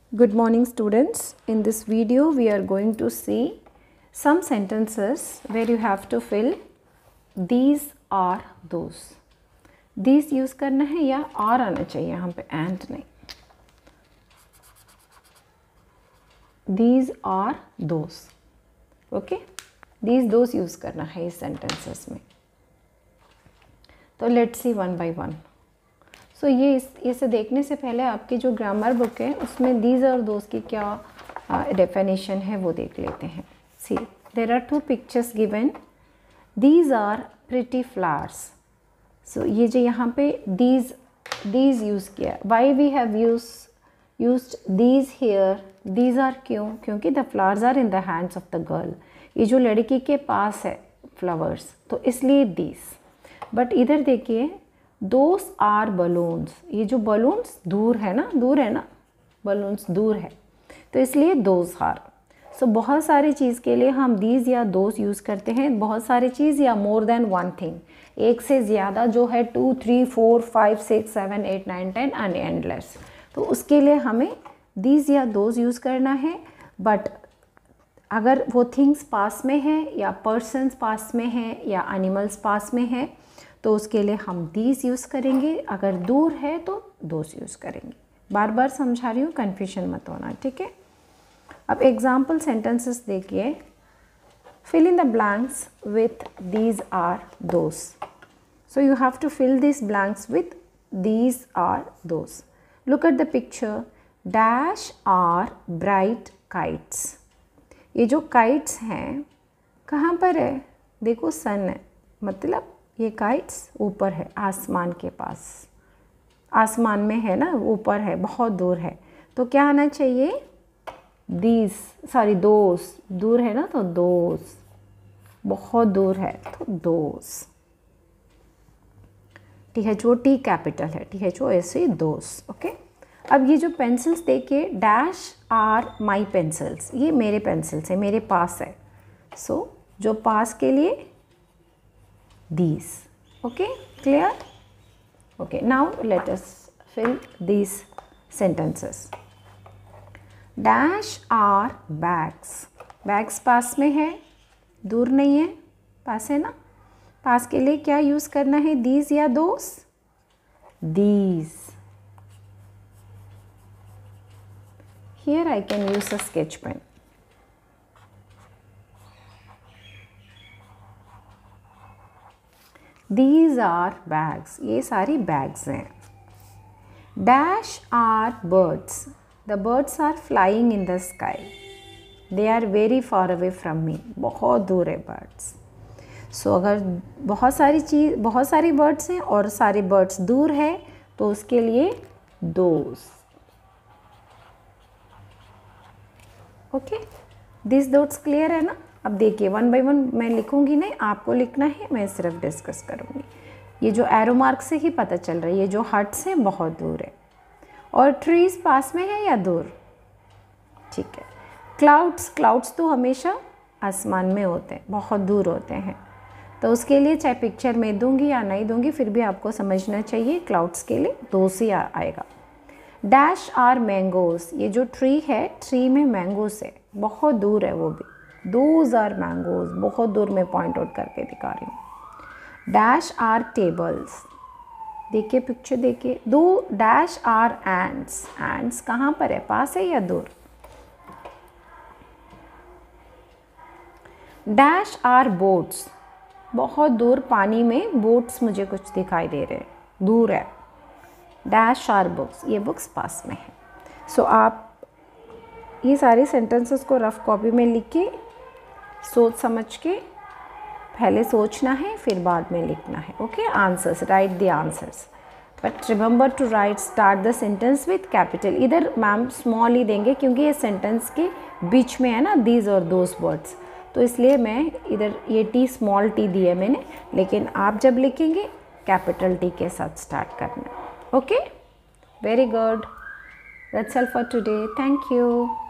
Good morning students. In this video we are going to see some sentences where you have to fill these are those. These use करना है या are आना चाहिए यहाँ पे and नहीं. These are those. Okay? These those use करना है इस sentences में. तो let's see one by one. सो इसे देखने से पहले आपकी जो ग्रामर बुक है उसमें दीज और दोज की क्या डेफिनेशन है वो देख लेते हैं. See there are 2 pictures given. These are pretty flowers. So ये जो यहाँ पे दीज यूज़ किया. Why we have used these here. These are क्योंकि the flowers are in the hands of the girl. ये जो लड़की के पास है फ्लावर्स तो इसलिए दीज. बट इधर देखिए दोस आर बलून्स. ये जो बलून्स दूर है ना बलून्स दूर है तो इसलिए दोस आर. सो बहुत सारी चीज़ के लिए हम दीज या दोस यूज़ करते हैं. बहुत सारी चीज़ या मोर देन वन थिंग, एक से ज़्यादा जो है 2, 3, 4, 5, 6, 7, 8, 9, 10 एंड एंडलेस. तो उसके लिए हमें दीज या दोस यूज़ करना है. बट अगर वो थिंग्स पास में है या पर्सन्स पास में है या एनिमल्स पास में है तो उसके लिए हम दीज यूज़ करेंगे. अगर दूर है तो दोस यूज़ करेंगे. बार बार समझा रही हूँ, कन्फ्यूजन मत होना, ठीक है. अब एग्जाम्पल सेंटेंसेस देखिए. Fill in the blanks with these are those. So you have to fill this blanks with these are those. Look at the picture. Dash are bright kites. ये जो काइट्स हैं कहाँ पर है? देखो सन है, मतलब ये काइट्स ऊपर है आसमान के पास. आसमान में है ना, ऊपर है, बहुत दूर है. तो क्या आना चाहिए? दोस. दूर है ना तो दोस. बहुत दूर है तो दोस. THO कैपिटल है, THOSE दोस. ओके. अब ये जो पेंसिल्स देखिए, डैश आर माई पेंसिल्स. ये मेरे पेंसिल्स है, मेरे पास है. सो जो पास के लिए these. Okay, clear? Okay, now let us fill these sentences. Dash are bags. Bags पास में है, दूर नहीं है, पास है ना. पास के लिए क्या यूज़ करना है? these या those? These. Here I can use a sketch pen. These are bags. ये सारी bags हैं. Dash are birds. The birds are flying in the sky. They are very far away from me. बहुत दूर है birds. So अगर बहुत सारी birds हैं और सारे birds दूर है तो उसके लिए those. Okay? These dots clear है ना? अब देखिए वन बाय वन मैं लिखूंगी नहीं, आपको लिखना है, मैं सिर्फ डिस्कस करूंगी. ये जो एरो मार्क से ही पता चल रहा है ये जो हट्स हैं बहुत दूर है. और ट्रीज पास में है या दूर? ठीक है. क्लाउड्स तो हमेशा आसमान में होते हैं, बहुत दूर होते हैं. तो उसके लिए चाहे पिक्चर में दूंगी या नहीं दूंगी फिर भी आपको समझना चाहिए क्लाउड्स के लिए दोस ही आएगा. Dash are mangoes. ये जो ट्री है, ट्री में मैंगोस है, बहुत दूर है वो भी. Those are mangoes. बहुत दूर में पॉइंट आउट करके दिखा रही हूँ. Dash are tables. देखिए पिक्चर देखिए. Dash are ants. एंड्स कहाँ पर है? पास है या दूर? Dash are boats. बहुत दूर पानी में बोट्स मुझे कुछ दिखाई दे रहे हैं, दूर है. Dash are books. ये बुक्स पास में है. सो आप ये सारे सेंटेंसेस को रफ कॉपी में लिख के सोच समझ के पहले सोचना है फिर बाद में लिखना है. Okay. Answers, write the answers. But remember to write start the sentence with capital. इधर मैम स्मॉल ही देंगे क्योंकि ये सेंटेंस के बीच में है ना दीज और दोज वर्ड्स, तो इसलिए मैं इधर ये स्मॉल टी दी है मैंने. लेकिन आप जब लिखेंगे कैपिटल T के साथ स्टार्ट करना. Okay. Very good. That's all for today. Thank you.